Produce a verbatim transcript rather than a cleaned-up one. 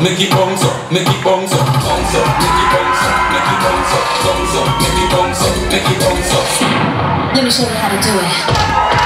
make it bounce up, make it bounce up, bounce up, make it bounce up, make it bounce up, bounce up, make it bounce up, make it bounce up. Let me show you how to do it.